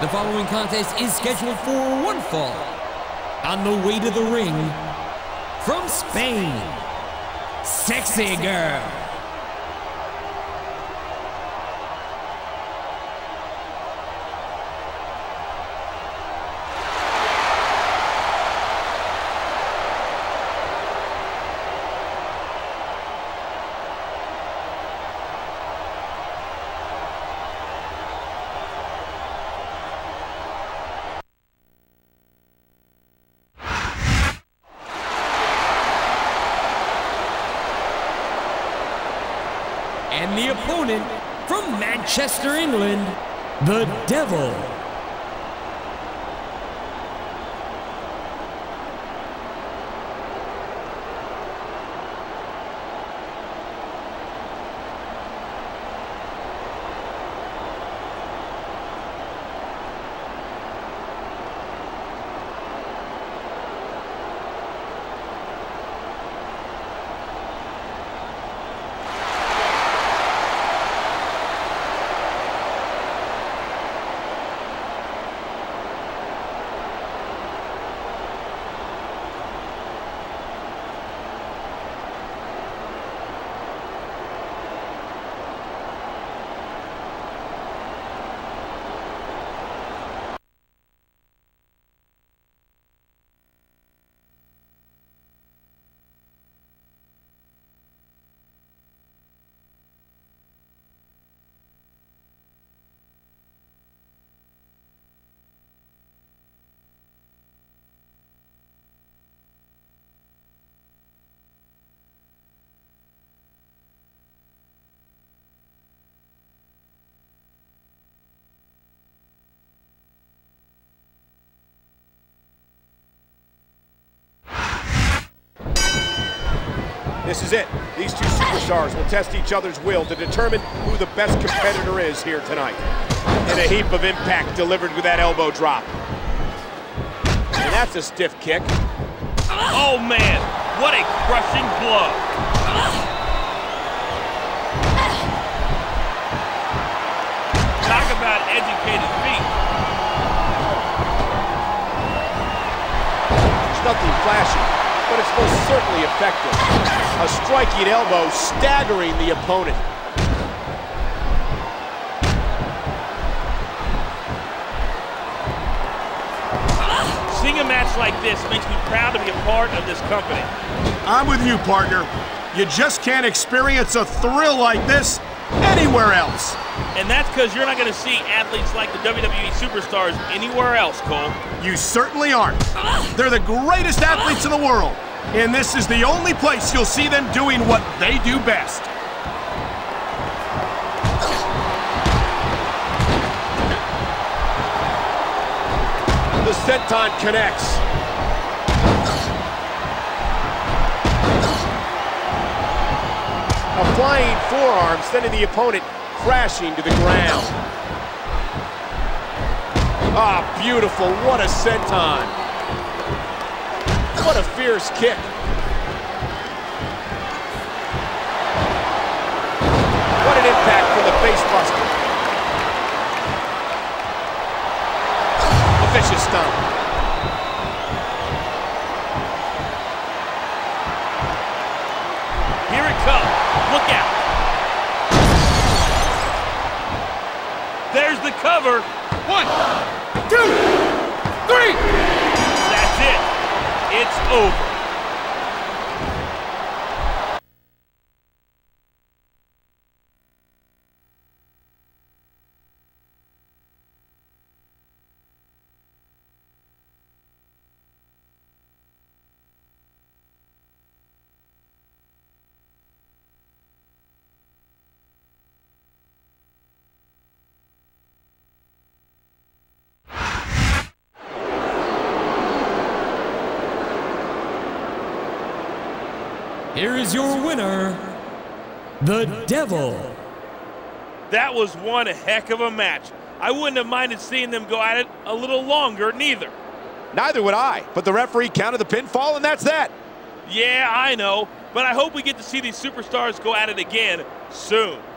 The following contest is scheduled for one fall. On the way to the ring, from Spain, Sexy Girl. And the opponent from Manchester, England, the Devil. This is it. These two superstars will test each other's will to determine who the best competitor is here tonight. And a heap of impact delivered with that elbow drop. And that's a stiff kick. Oh man, what a crushing blow. Talk about educated feet. There's nothing flashy, but it's most certainly effective. A striking elbow staggering the opponent. Seeing a match like this makes me proud to be a part of this company. I'm with you, partner. You just can't experience a thrill like this anywhere else. And that's because you're not going to see athletes like the WWE superstars anywhere else, Cole. You certainly aren't. They're the greatest athletes in the world. And this is the only place you'll see them doing what they do best. The senton connects. A flying forearm sending the opponent crashing to the ground. Ah, beautiful. What a senton. What a fierce kick. What an impact from the face buster. A vicious stomp. Here it comes. Look out. There's the cover. 1, 2, 3. That's it. It's over. Here is your winner, the Devil. That was one heck of a match. I wouldn't have minded seeing them go at it a little longer, neither. Neither would I, but the referee counted the pinfall, and that's that. Yeah, I know, but I hope we get to see these superstars go at it again soon.